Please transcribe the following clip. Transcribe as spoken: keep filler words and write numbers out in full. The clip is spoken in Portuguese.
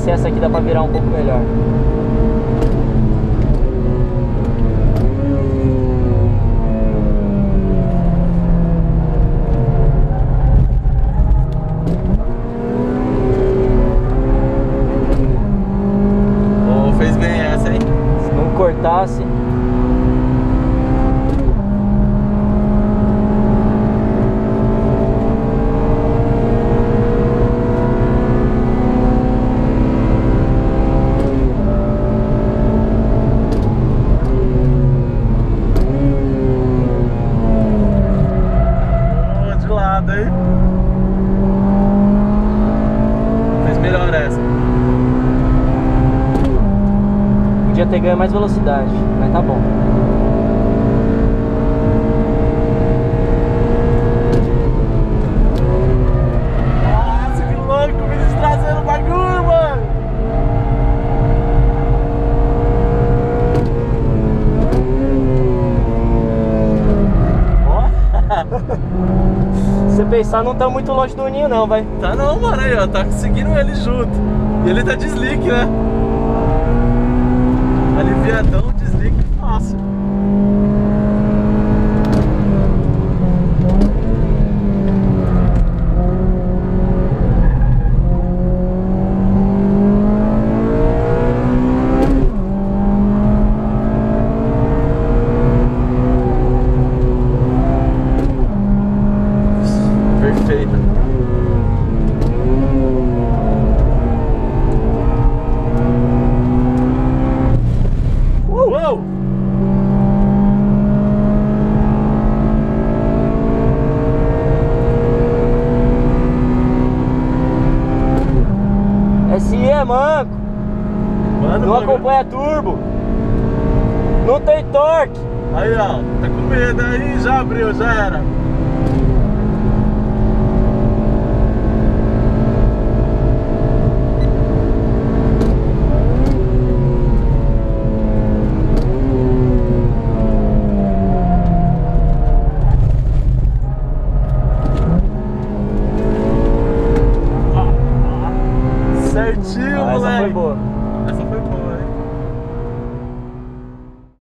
se essa aqui dá pra virar um pouco melhor. Oh, fez bem essa, hein? Se não cortasse. Aí. Fez melhor essa. Podia ter ganho mais velocidade, mas tá bom. Nossa, que louco, me trazendo o bagulho, mano. Se você pensar, não tá muito longe do ninho não, vai. Tá não, mano, aí ó, tá seguindo ele junto. E ele tá de slick, né? Aliviadão, de slick, fácil. Perfeita. Uou! S I é manco. Mano, Não mano. acompanha turbo. Não tem torque. Aí ó, tá com medo aí, já abriu, já era. Certinho, Ah, essa moleque. foi boa.